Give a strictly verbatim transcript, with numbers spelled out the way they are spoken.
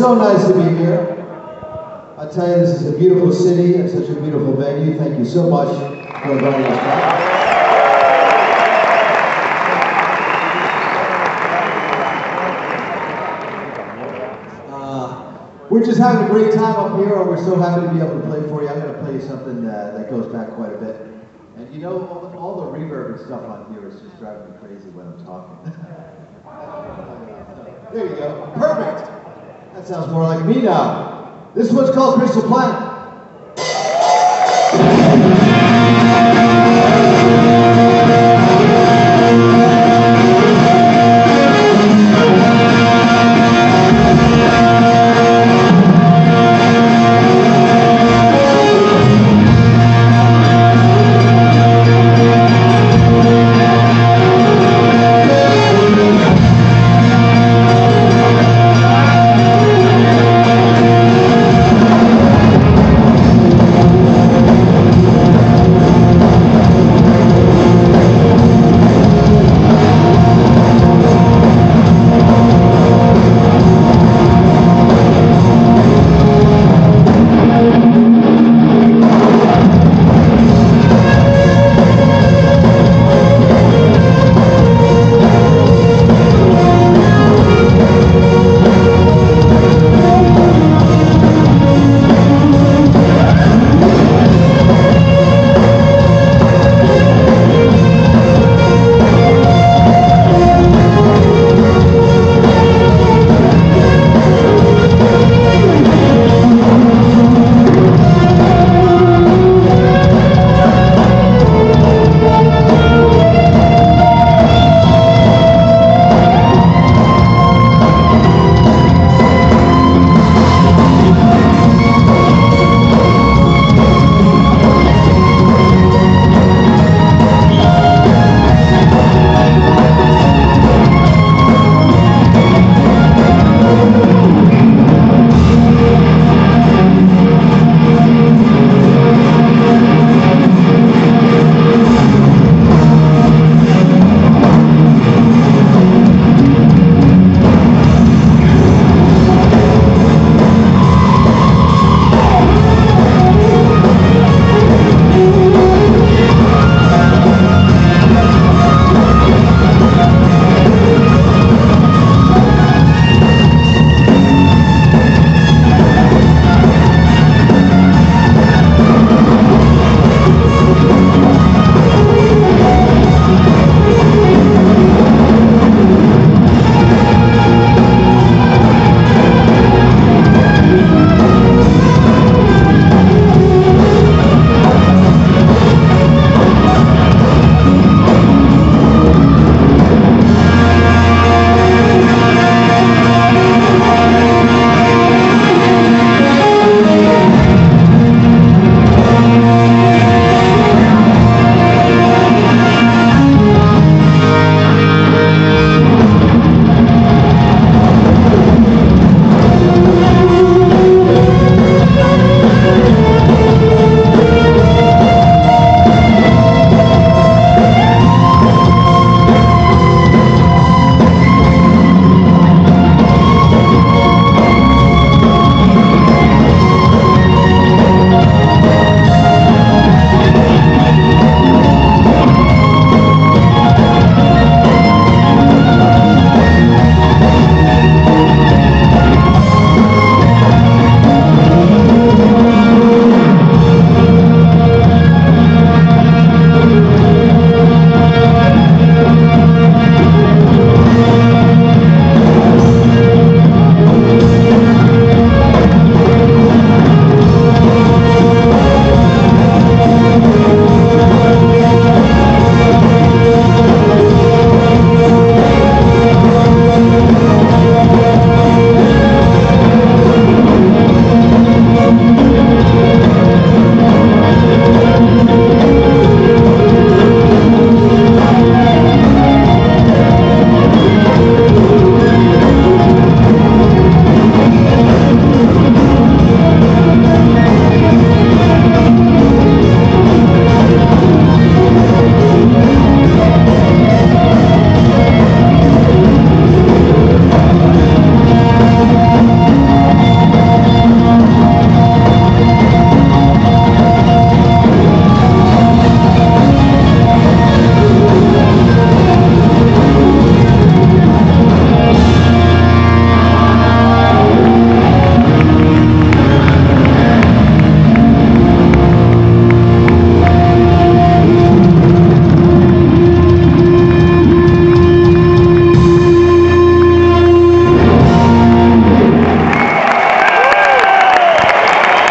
so nice to be here. I tell you, this is a beautiful city and such a beautiful venue. Thank you so much for inviting us back. Uh, we're just having a great time up here, and we're so happy to be able to play for you. I'm going to play you something uh, that goes back quite a bit. And you know, all the, all the reverb and stuff on here is just driving me crazy when I'm talking. There you go. Perfect. That sounds more like me now. This one's called Crystal Planet.